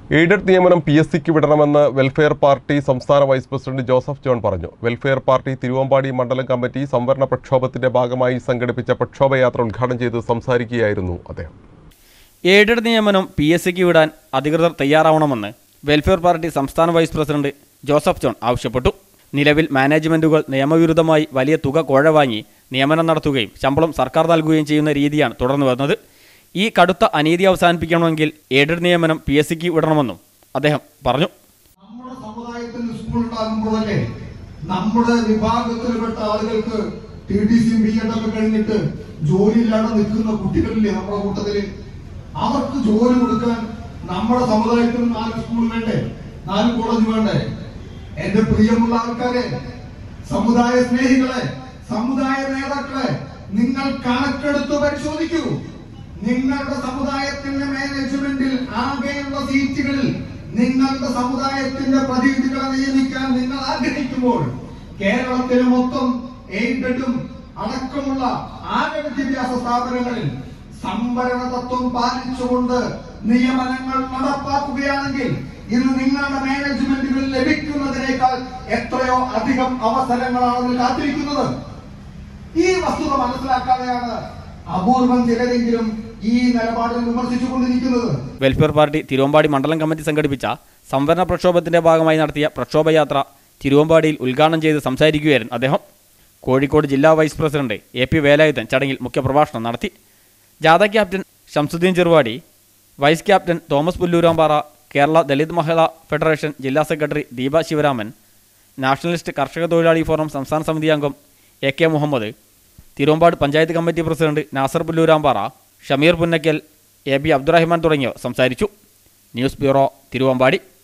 Aided നിയമനം PSCക്ക് വിടണമെന്ന് വെൽഫെയർ പാർട്ടി സംസ്ഥാന വൈസ് പ്രസിഡന്റ് ജോസഫ് ജോൺ പറഞ്ഞു. വെൽഫെയർ പാർട്ടി തിരുവമ്പാടി മണ്ഡലം കമ്മിറ്റി സംവരണ പ്രക്ഷോഭത്തിന്റെ ഭാഗമായി സംഘടിപ്പിച്ച പ്രക്ഷോഭയാത്ര ഉദ്ഘാടനം ചെയ്ത് സംസാരിക്കുകയായിരുന്നു അദ്ദേഹം. എയ്ഡഡ് നിയമനം PSCക്ക് വിടാൻ അധികൃതർ തയ്യാറാവണമെന്ന് വെൽഫെയർ പാർട്ടി സംസ്ഥാന വൈസ് പ്രസിഡന്റ് ജോസഫ് ജോൺ ആവശ്യപ്പെട്ടു. നിലവിൽ മാനേജ്മെന്റുകൾ നിയമവിരുദ്ധമായി വലിയ തുക കോഴ വാങ്ങി നിയമനം നടത്തുകയും ശമ്പളം സർക്കാർ നൽകുകയും ചെയ്യുന്ന രീതിയാണ് തുടർന്നു വരുന്നത്. ഈ കടുത്ത അനീതി അവസാനിപ്പിക്കണമെങ്കിൽ എയ്ഡഡ് നിയമനം PSCക്ക് വിടണമെന്നും അദ്ദേഹം പറഞ്ഞു. നമ്മുടെ സമുദായത്തിൽ സ്കൂൾ ഉണ്ടാകുമ്പോഴല്ലേ നമ്മുടെ വിഭാഗത്തിൽപ്പെട്ട ആളുകൾക്ക് TTCയും B.Ed ഒക്കെ കഴിഞ്ഞിട്ട് ജോലിയില്ലാതെ നിൽക്കുന്ന കുട്ടികളില്ലേ നമ്മുടെ കൂട്ടത്തില്? അവർക്ക് ജോലി കൊടുക്കാൻ നമ്മുടെ സമുദായത്തിൽ 4 സ്കൂൾ വേണ്ടേ, 4 കോളേജ് വേണ്ടേ? എന്റെ പ്രിയമുള്ള ആൾക്കാരെ, സമുദായ സ്നേഹികളെ, സമുദായ നേതാക്കളെ, നിങ്ങൾ കണക്കെടുത്ത് പരിശോധിക്കൂ. നിങ്ങളുടെ സമുദായത്തിന്റെ മാനേജ്മെന്റിൽ ആകെയുള്ള സീറ്റുകളിൽ നിങ്ങളുടെ സമുദായത്തിന്റെ പ്രതിനിധികളെ നിയമിക്കാൻ നിങ്ങൾ ആഗ്രഹിക്കുമ്പോൾ കേരളത്തിലെ മൊത്തം എയ്ഡഡും അടക്കമുള്ള ആകെ വിദ്യാഭ്യാസ സ്ഥാപനങ്ങളിൽ സംവരണ തത്വം പാലിച്ചുകൊണ്ട് നിയമനങ്ങൾ നടപ്പാക്കുകയാണെങ്കിൽ ഇന്ന് നിങ്ങളുടെ മാനേജ്മെന്റുകളിൽ ലഭിക്കുന്നതിനേക്കാൾ എത്രയോ അധികം അവസരങ്ങളാണ് കാത്തിരിക്കുന്നത്. ഈ വസ്തുത മനസ്സിലാക്കാതെയാണ് അപൂർവം ചിലരെങ്കിലും ഈ നിലപാടിൽ വിമർശിച്ചുകൊണ്ടിരിക്കുന്നത്. വെൽഫെയർ പാർട്ടി തിരുവമ്പാടി മണ്ഡലം കമ്മിറ്റി സംഘടിപ്പിച്ച സംവരണ പ്രക്ഷോഭത്തിന്റെ ഭാഗമായി നടത്തിയ പ്രക്ഷോഭയാത്ര തിരുവമ്പാടിയിൽ ഉദ്ഘാടനം ചെയ്ത് സംസാരിക്കുകയായിരുന്നു അദ്ദേഹം. കോഴിക്കോട് ജില്ലാ വൈസ് പ്രസിഡന്റ് AP വേലായുധൻ ചടങ്ങിൽ മുഖ്യപ്രഭാഷണം നടത്തി. ജാഥ captain Shamsuddin Cheruvadi, vice captain Thomas Pulloorampara, Kerala Dalit Mahila federation ജില്ലാ സെക്രട്ടറി ദീപ ശിവരാമൻ, നാഷണലിസ്റ്റ് കർഷക തൊഴിലാളി ഫോറം സംസ്ഥാന സമിതി അംഗം AK Muhammad, Thiruvambady panchayat committee president Nasar Pulloorampara, Shameer Punnakkal, AB Abdurahiman തുടങ്ങിയവർ സംസാരിച്ചു. News bureau, Thiruvambady.